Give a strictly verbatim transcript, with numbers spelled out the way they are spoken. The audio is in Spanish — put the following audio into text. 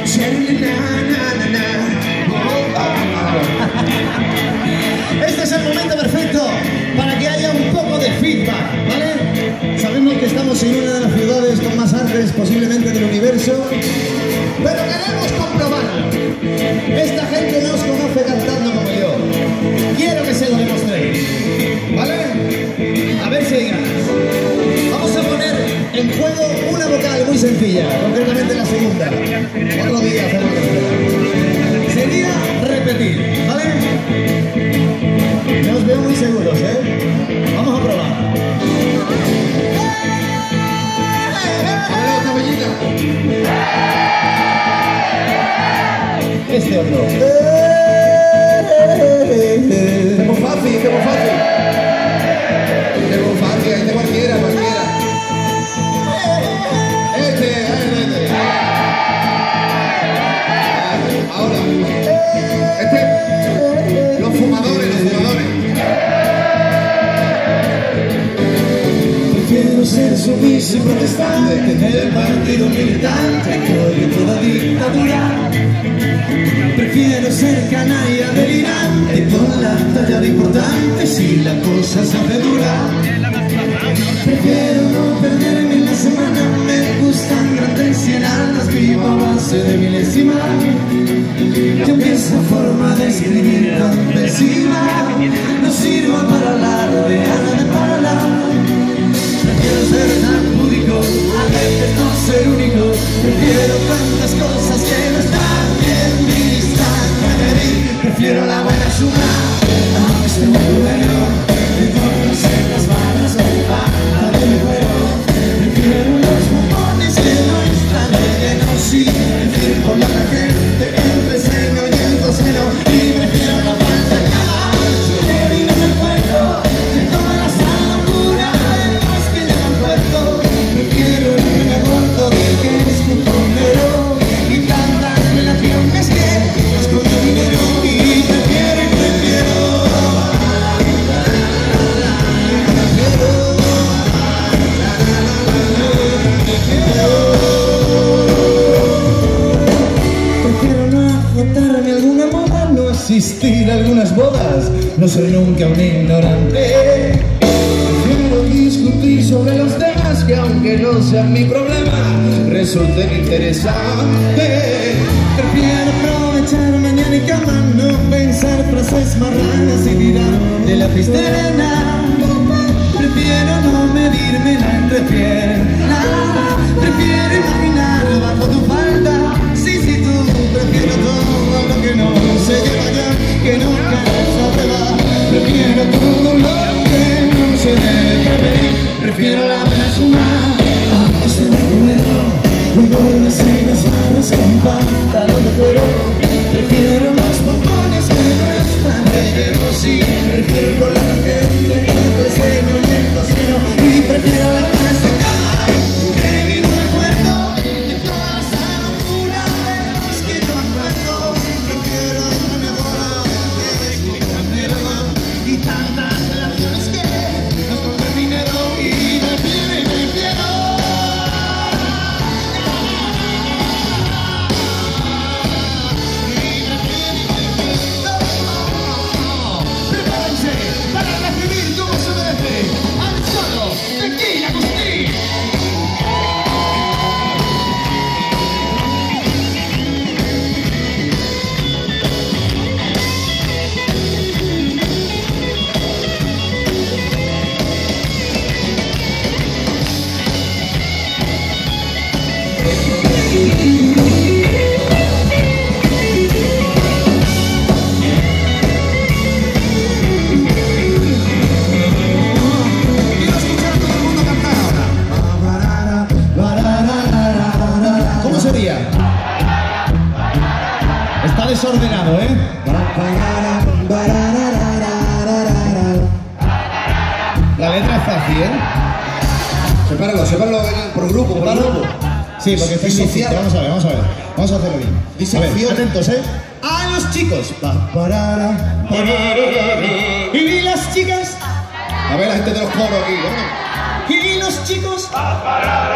Este es el momento perfecto para que haya un poco de feedback, ¿vale? Sabemos que estamos en una de las ciudades con más artes posiblemente del universo, pero queremos comprobarlo. Esta gente no os conoce cantando como yo. Quiero que se lo demostréis, ¿vale? A ver si hay ganas. Vamos a poner en juego una vocal muy sencilla, concretamente la segunda. Otro día hacemos la tercera. Sería repetir, ¿vale? No os veo muy seguros, ¿eh? Vamos a probar. Este otro. Es muy fácil, es muy fácil. Es muy fácil, este cualquiera, cualquiera. Este, este. Ahora. Este. Los fumadores, los fumadores. Prefiero ser sumiso y protestante que en el partido militante que odio toda dictadura. Prefiero ser canalla delirante con la talla de importante si la cosa se hace dura. Prefiero no perderme en la semana, me gustan grandes y largas, vivo a base de milésimas. Y aunque esa forma de escribir tan pésima no sirva para alarde, nada de para. Prefiero ser tan púdico, a veces no ser único. Prefiero tantas cosas que no están bien vistas. Prefiero la buena suma, aunque esté muy bueno. Me pongas en las manos o baja del juego. Prefiero los bombones que no están rellenos. Sí, prefiero por la gente entre el seno y el coseno. Y prefiero la falta de nada, que vino del puerto, de toda la locura del más que llevan puerto. Prefiero el primer muerto del que es compañero y tantas relaciones que escondo dinero. Y prefiero, y prefiero, prefiero no agotarme alguna moda, no asistir a algunas bodas, no ser nunca un ignorante. Prefiero discutir sobre los temas que aunque no sean mi problema, resulten interesantes. Prefiero aprovechar mañana y cama, no pensar frases marranas y tirar de la cisterna. Prefiero no medirme la entrepierna. Prefiero imaginar bajo tu falda. Sí, sí, tú. Prefiero todo lo que no se lleva ya, que nunca se va. Prefiero todo lo que no se debe pedir. Prefiero la buena suma, aunque se me muero. Luego las cenas malas con pantalón de cuero. Prefiero los bombones que no están rellenos. Sí, prefiero con la gente entre el seno y el coseno. Y prefiero la buena sacada que vino del puerto, de toda esa locura de los que no acuerdo. Prefiero una mejora que es mi camino y tantas relaciones que no con el dinero. Y prefiero, y prefiero. Para recibir como se merece al solo Tequila Agustín. Está desordenado, ¿eh? La letra es fácil, ¿eh? Sepáralo, sepáralo por grupo, por grupo. Sí, porque es social. Vamos a ver, vamos a ver. Vamos a hacerlo bien. A ver, atentos, ¿eh? A los chicos. Y las chicas. A ver la gente de los coros aquí, ¿no? Y los chicos.